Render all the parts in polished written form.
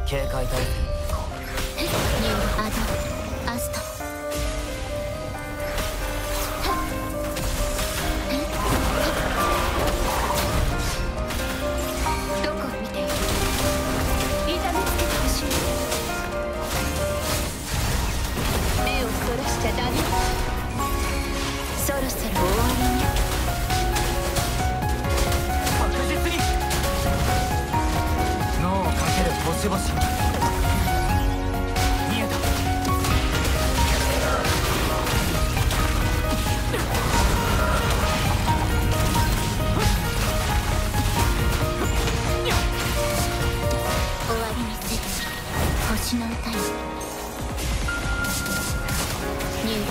警戒態勢。 ニューアドアスト。どこを見ている？痛めつけてほしい。目をそらしちゃダメ。そろそろ終わりね。 確実に脳をかける星々。見えた。 終わりにせず星の歌よ。ニュー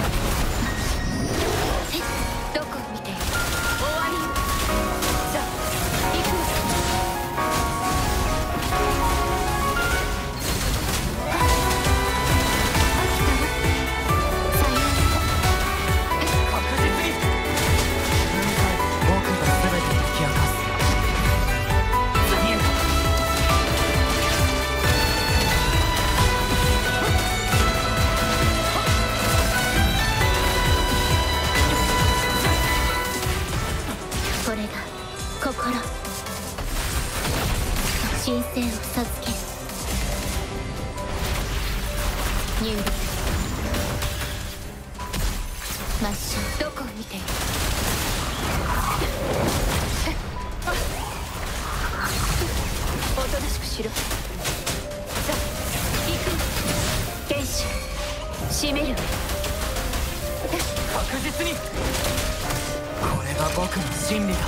どこを見ている？終わりよ。さあ行くわ。飽きたわ。さようなら。 確実に僕が全て解き明かす。見えた。 これが心。神聖を授ける。ニューリ抹消。どこを見ている？おとなしくしろ。さあ行く。剣士締めるわ。 確実にこれが僕の真理だ。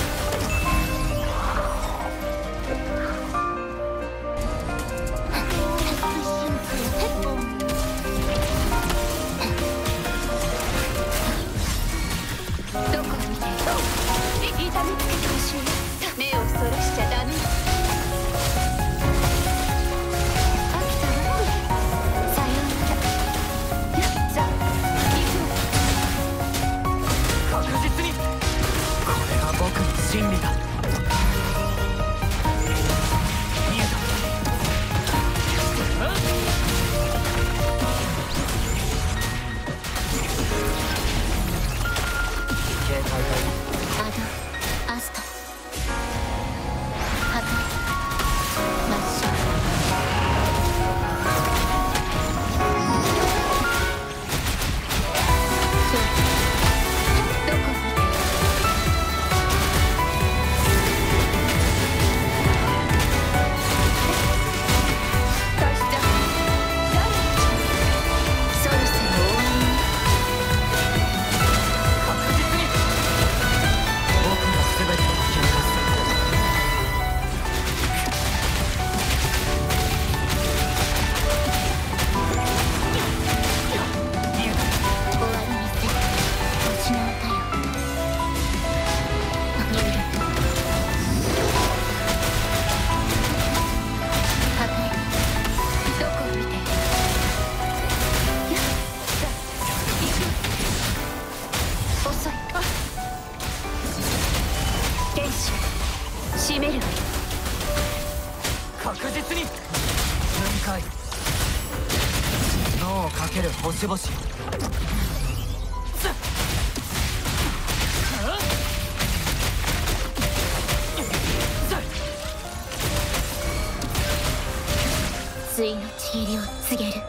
どこを見ている？痛めつけてほしい。目をそらしちゃダメ。飽きたわ。さようなら。さあ行くわ。 確実にこれが僕の真理だ。見えた。警戒態勢。 アドアスト。破壊抹消。そうどこを見ている？大丈夫。そろそろ終わりね。 確実に僕が全てを解き明かす。見えた。 終わりにせず星の歌よ。ニュール破壊。どこを見ている？さあ行く。遅い。剣士締めるわよ。 確実に分解。脳をかける星々。 対のちぎりを告げる。